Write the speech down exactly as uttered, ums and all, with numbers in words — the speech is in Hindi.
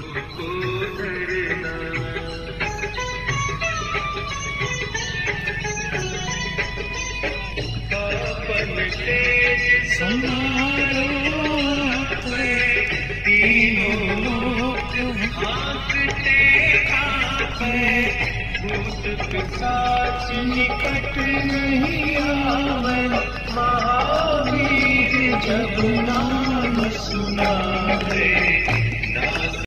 को धरना। पापन तेज समारो तीनों लोक भागते भागते, भूत पिशाच निकट नहीं आवे, महावीर जब नाम सुनावे।